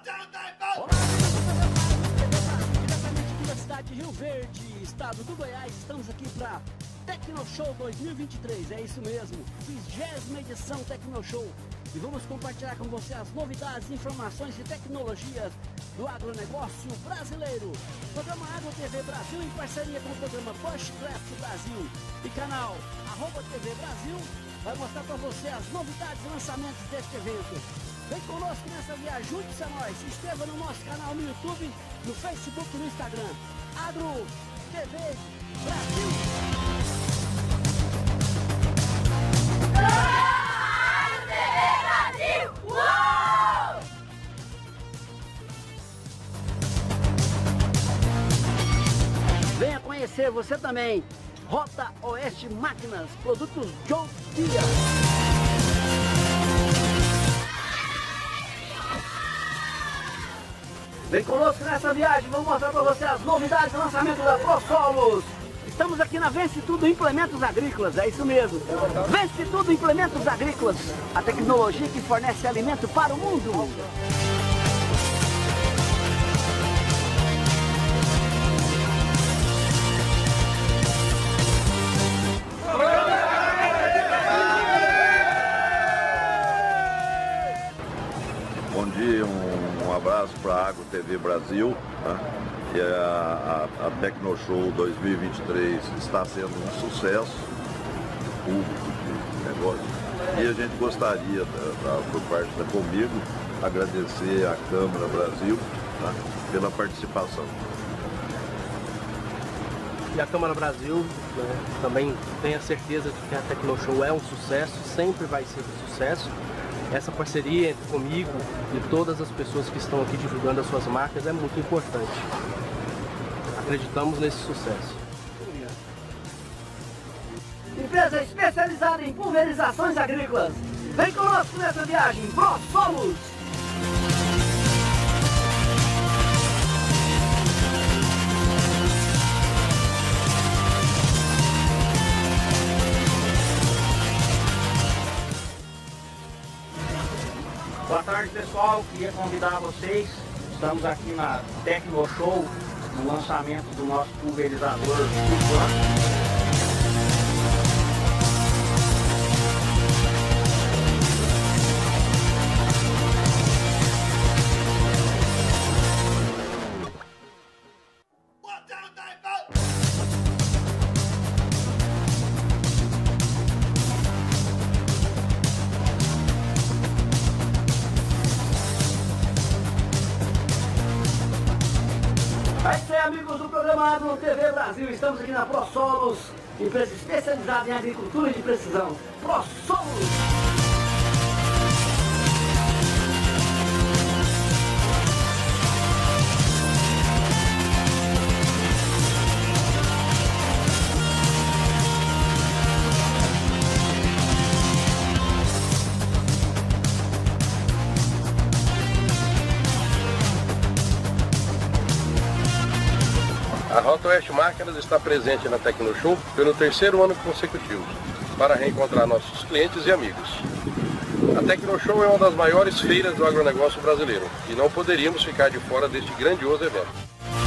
Olá, diretamente aqui da cidade de Rio Verde, estado do Goiás. Estamos aqui para Tecnoshow 2023, é isso mesmo, 20ª edição Tecnoshow. E vamos compartilhar com você as novidades, informações e tecnologias do agronegócio brasileiro. Programa Agro TV Brasil em parceria com o programa Bushcraft Brasil e canal @TV Brasil vai mostrar para você as novidades e lançamentos deste evento. Vem conosco nessa viagem, junte-se a nós, se inscreva no nosso canal no YouTube, no Facebook e no Instagram. Agro TV Brasil. Venha conhecer você também, Rota Oeste Máquinas, produtos John Deere. Vem conosco nessa viagem, vamos mostrar para você as novidades do lançamento da ProSolos. Estamos aqui na Vence Tudo Implementos Agrícolas, é isso mesmo. Vence Tudo Implementos Agrícolas, a tecnologia que fornece alimento para o mundo. Bom dia, um abraço para a Agro TV Brasil, né? E a Tecnoshow 2023 está sendo um sucesso público de negócio. E a gente gostaria, por parte da Comigo, agradecer à Câmara Brasil, tá, pela participação. E a Câmara Brasil, né, também tem a certeza de que a Tecnoshow é um sucesso, sempre vai ser um sucesso. Essa parceria comigo e todas as pessoas que estão aqui divulgando as suas marcas é muito importante. Acreditamos nesse sucesso. Empresa especializada em pulverizações agrícolas. Vem conosco nessa viagem, ProSolos. Boa tarde, pessoal, queria convidar vocês, estamos aqui na Tecnoshow, no lançamento do nosso pulverizador Tupã. É isso aí, amigos do programa Agro TV Brasil. Estamos aqui na ProSolos, empresa especializada em agricultura de precisão. ProSolos! A Rota Oeste Máquinas está presente na Tecnoshow pelo 3º ano consecutivo, para reencontrar nossos clientes e amigos. A Tecnoshow é uma das maiores feiras do agronegócio brasileiro e não poderíamos ficar de fora deste grandioso evento.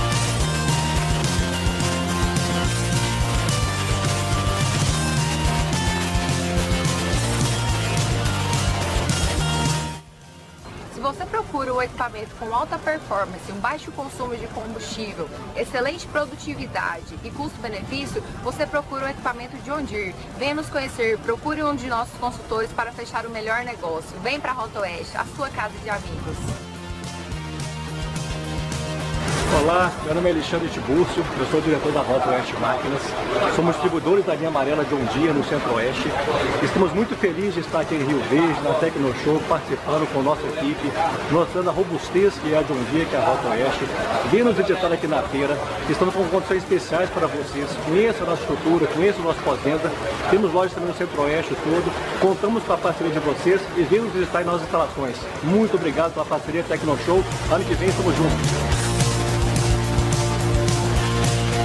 Se você procura um equipamento com alta performance, um baixo consumo de combustível, excelente produtividade e custo-benefício, você procura um equipamento John Deere. Venha nos conhecer, procure um de nossos consultores para fechar o melhor negócio. Vem para a Rota Oeste, a sua casa de amigos. Olá, meu nome é Alexandre Tibúrcio, eu sou o diretor da Rota Oeste Máquinas. Somos distribuidores da linha amarela John Deere no Centro-Oeste. Estamos muito felizes de estar aqui em Rio Verde, na Tecnoshow, participando com a nossa equipe, mostrando a robustez que é a John Deere, que é a Rota Oeste. Venha nos visitar aqui na feira, estamos com condições especiais para vocês. Conheçam a nossa estrutura, conheçam o nosso pós-venda. Temos lojas também no Centro-Oeste todo. Contamos com a parceria de vocês e venham nos visitar em nossas instalações. Muito obrigado pela parceria Tecnoshow. Ano que vem estamos juntos.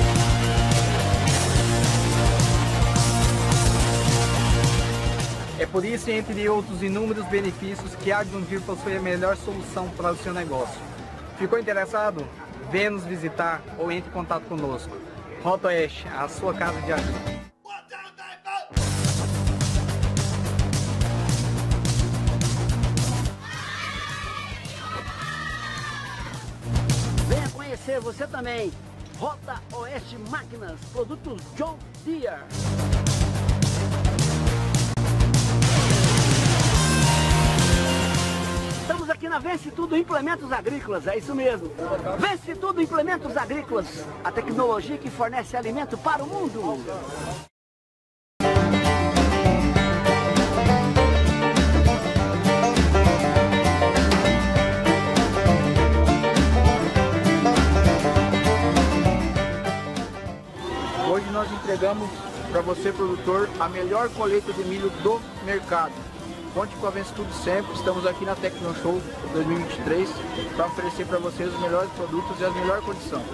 É por isso, entre outros inúmeros benefícios, que a John Deere possui a melhor solução para o seu negócio. Ficou interessado? Venha nos visitar ou entre em contato conosco. Rota Oeste, a sua casa de ajuda. Venha conhecer você também. Rota Oeste Máquinas, produtos John Deere. Estamos aqui na Vence Tudo Implementos Agrícolas, é isso mesmo. Vence Tudo Implementos Agrícolas, a tecnologia que fornece alimento para o mundo. Hoje nós entregamos para você, produtor, a melhor colheita de milho do mercado. Conte com a Vence Tudo sempre, estamos aqui na TecnoShow 2023 para oferecer para vocês os melhores produtos e as melhores condições.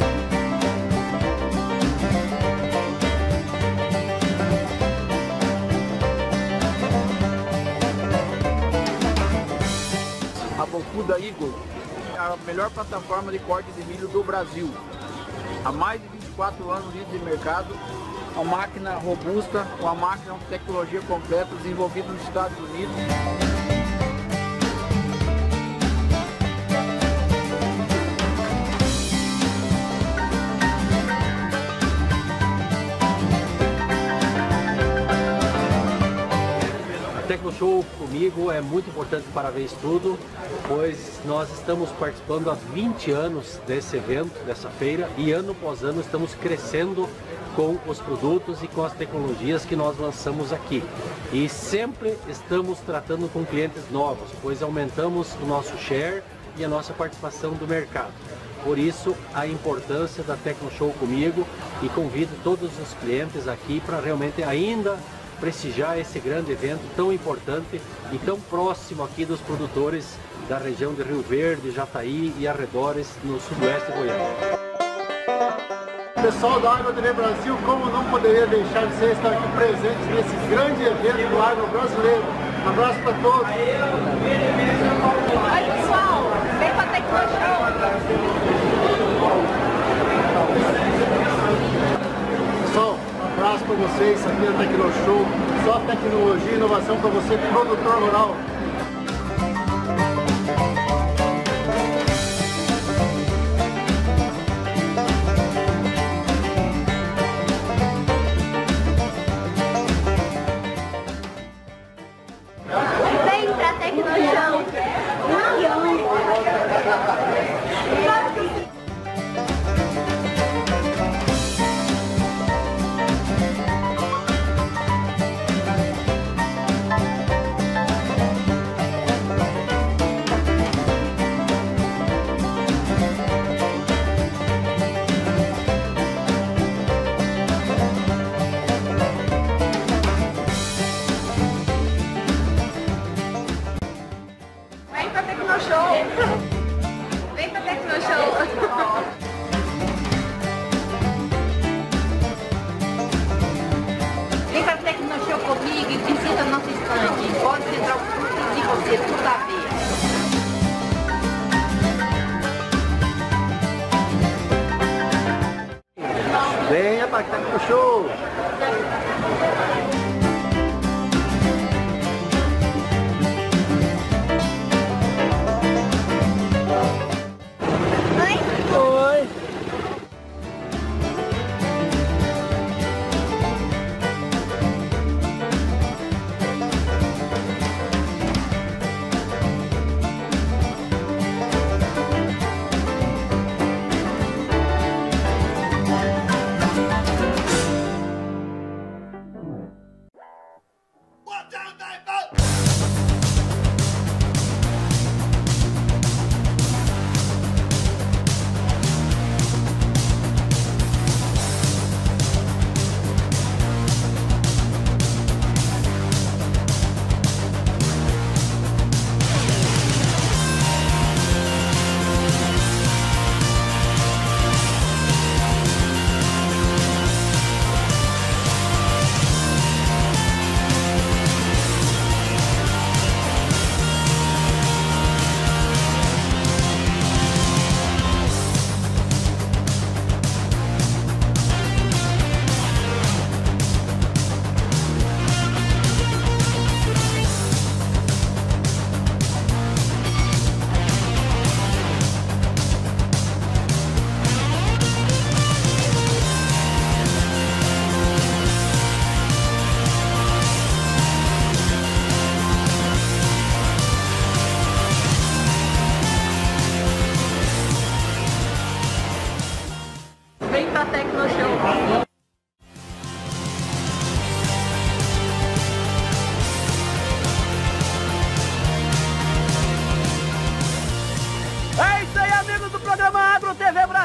A Bocuda Eagle é a melhor plataforma de corte de milho do Brasil. Há mais de 24 anos de mercado, uma máquina robusta, uma máquina com tecnologia completa, desenvolvida nos Estados Unidos. A TecnoShow comigo é muito importante para a Vence Tudo, pois nós estamos participando há 20 anos desse evento, dessa feira, e ano após ano estamos crescendo com os produtos e com as tecnologias que nós lançamos aqui. E sempre estamos tratando com clientes novos, pois aumentamos o nosso share e a nossa participação do mercado. Por isso, a importância da TecnoShow comigo, e convido todos os clientes aqui para realmente ainda prestigiar esse grande evento tão importante e tão próximo aqui dos produtores da região de Rio Verde, Jataí e arredores no sudoeste goiano. Pessoal da Agro TV Brasil, como não poderia deixar de ser estar aqui presente nesse grande evento do agro brasileiro. Um abraço para todos. Oi pessoal, vem pra TecnoShow. Pessoal, um abraço para vocês aqui na TecnoShow. Só tecnologia e inovação para você, produtor rural. Vem pra TecnoShow. Vem pra TecnoShow. Vem pra TecnoShow. Vem pra TecnoShow comigo e visita nosso stand. Pode entrar o tudo de você, tudo a ver. Venha para a TecnoShow. Oi.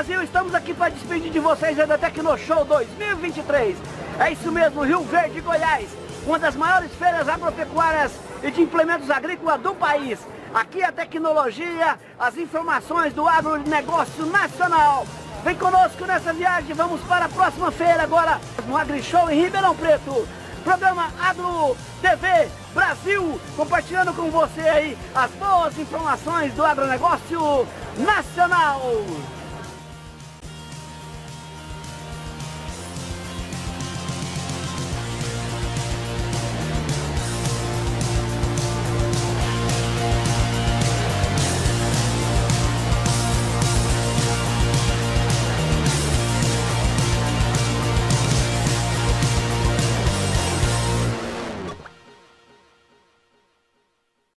Brasil, estamos aqui para despedir de vocês da Tecnoshow 2023. É isso mesmo, Rio Verde, Goiás, uma das maiores feiras agropecuárias e de implementos agrícolas do país. Aqui a tecnologia, as informações do agronegócio nacional. Vem conosco nessa viagem, vamos para a próxima feira agora, no AgriShow em Ribeirão Preto. Programa Agro TV Brasil, compartilhando com você aí as boas informações do agronegócio nacional.